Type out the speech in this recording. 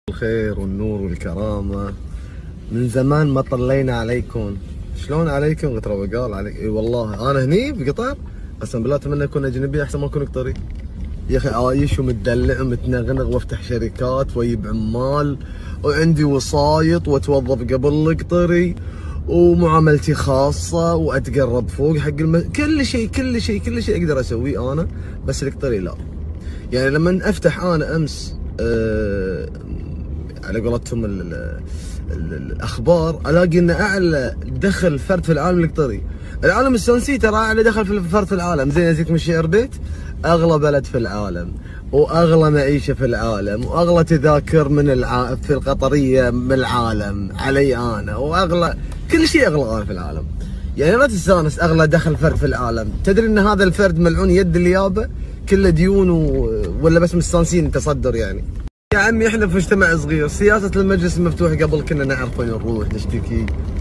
الخير والنور والكرامة. من زمان ما طلينا عليكم. شلون عليكم؟ قلت له قال عليك. اي والله انا هني بقطر قسم بالله اتمنى اكون اجنبي احسن ما اكون قطري. يا اخي عايش ومتدلع ومتنغنغ وافتح شركات واجيب عمال وعندي وسايط واتوظف قبل القطري ومعاملتي خاصة واتقرب فوق حق كل شيء اقدر اسويه انا، بس القطري لا. يعني لما افتح انا امس على قولتهم الاخبار الاقي ان اعلى دخل فرد في العالم القطري. العالم السنسي ترى اعلى دخل في فرد في العالم. زين ازيك من الشعر بيت، اغلى بلد في العالم واغلى معيشه في العالم واغلى تذاكر في القطريه من العالم علي انا، واغلى كل شيء اغلى انا في العالم. يعني لا تستانس اغلى دخل فرد في العالم. تدري ان هذا الفرد ملعون يد اليابه كله ديون ولا بس مستانسين تصدر يعني. يا عمي احنا في مجتمع صغير، سياسة المجلس المفتوح قبل كنا نعرف وين نروح نشتكي